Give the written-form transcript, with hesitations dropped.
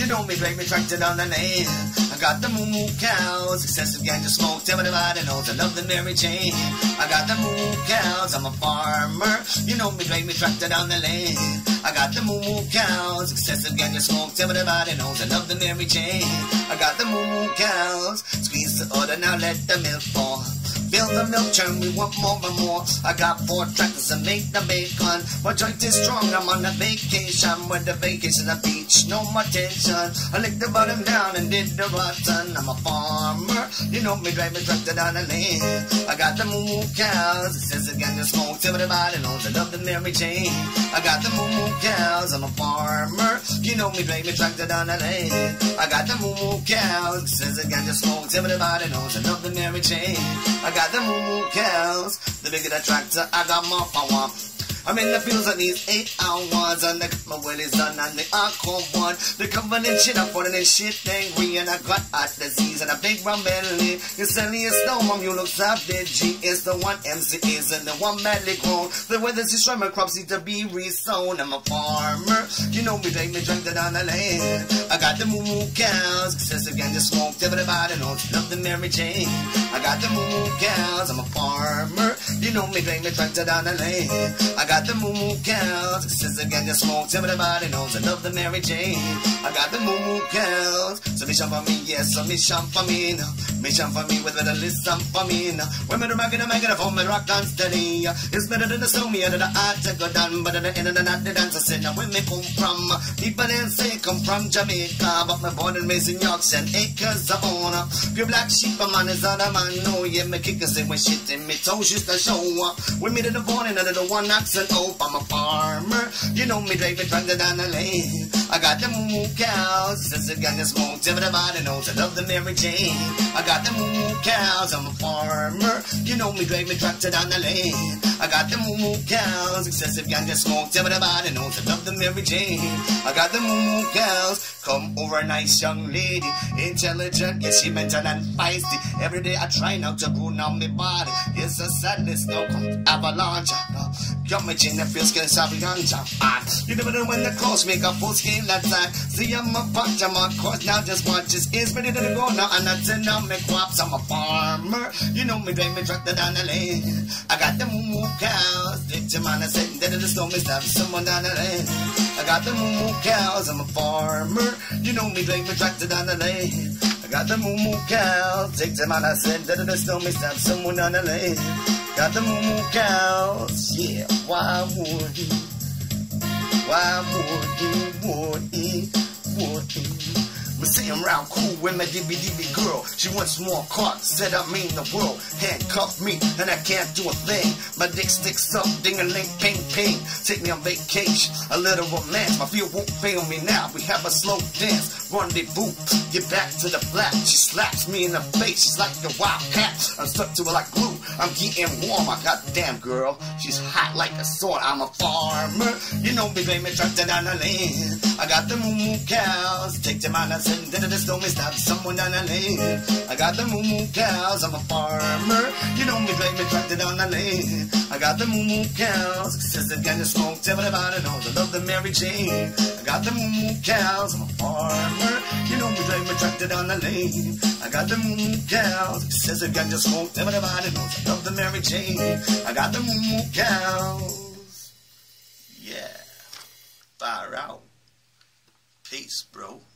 You know me, drag me tractor down the lane. I got the moo cows, excessive ganja smoke, everybody knows I love the Mary Jane. I got the moo cows, I'm a farmer. You know me, drag me tractor down the lane. I got the moo cows, excessive ganja smoke, everybody knows I love the Mary Jane. I got the moo cows, squeeze the udder, now let the milk fall. Fill the milk churn, we want more and more. I got 4 tractors to make the bacon. My joint is strong, I'm on a vacation. With the vacation at the beach, no more tension. I licked the bottom down and did the rotten. I'm a farmer, you know me, drive me tractor down the lane. I got the moo cows, it says again the smoke, everybody knows I love the Mary Jane. I got the moo cows, I'm a farmer, you know me, drive me tractor down the lane. I got the moo cows, it says again the smoke, everybody knows I love the Mary Jane. I got the moo cows, the bigger the tractor, I got more power. I'm in the fields at these 8 hours, and I got my willies done, and they are cold one. They're covering in shit, I'm putting in shit angry, and I got heart disease and a big round belly. You silly as snow, mom, you look savage. G is the one, MC is and the one madly grown. The weather's destroying my crops need to be resown. I'm a farmer, you know me, take me drink down the lane. I got the moo cows, says again the smoke, everybody knows, love the Mary Jane. I got the moo cows, I'm a farmer, you know me, take me drink down the lane. I got the moo cows, says again the smoke, everybody knows I love the Mary Jane. I got the moo cows, so mission for me, yes, so mission for me now. Mission for me with a listen for me now. Women are making a phone, me rock and steady. It's better than the snow, me under the art to go down, but at the end of the night, the dancer said, now where me come from? People didn't say come from Jamaica, but me born and raised in Yorkshire and acres of owner. Pure black sheep, a man is other man, no, yeah, me kick us in when shit in me toes used to show up. We meet in the morning under the one accent. Oh, I'm a farmer, you know me, drive me tractor down the lane. I got the moo cows, since the gun is smoked, everybody knows I love the Mary Jane. I got the moo cows, I'm a farmer, you know me, drive me tractor down the lane. I got the moo cows, excessive ganja smoked, everybody knows I love the Mary Jane. I got the moo cows, come over, nice young lady, intelligent, yes, she mental and feisty. Every day I try now to grow now my body. It's a sadness, no avalanche. Got my chin and feel skin savvy ganja. You never know when the clothes make a full scale attack. See, I'm a punch, I'm a course now, just watch this. It's ready to go now, and I tell now me crops. I'm a farmer, you know me, drive me tractor down the lane. I got the moo cows, ditch your man, I said, dead of the snow, me stab someone down the lane. I got the moo cows, I'm a farmer, you know me, drive me tractor down the lane. I got the moo cows, take the man, I said, dead of the snow, me stab someone down the lane. Got the moo cows, yeah, why would he? Why would he? We say I'm round cool with my DB girl. She wants more cards, said I mean the world. Handcuff me, and I can't do a thing. My dick sticks up, ding-a-ling, ping, ping. Take me on vacation, a little romance. My feel won't fail me now. We have a slow dance, rendezvous. Get back to the flat. She slaps me in the face, she's like a wild cat. I'm stuck to her like glue, I'm getting warm. I got damn girl, she's hot like a sword. I'm a farmer, you know me, baby, tractor down the lane. I got the moo cows, take them out and send it to the snow, me stab someone down the lane. I got the moo cows, I'm a farmer, you know me, drive me tractor down the lane. I got the moo cows, excessive ganja smoke, everybody knows I love the Mary Jane. I got the moo cows, I'm a farmer, you know me, drive me tractor down the lane. I got the moo cows, excessive ganja smoke, everybody knows I love the Mary Jane. I got the moo cows, yeah, fire out. Peace, bro.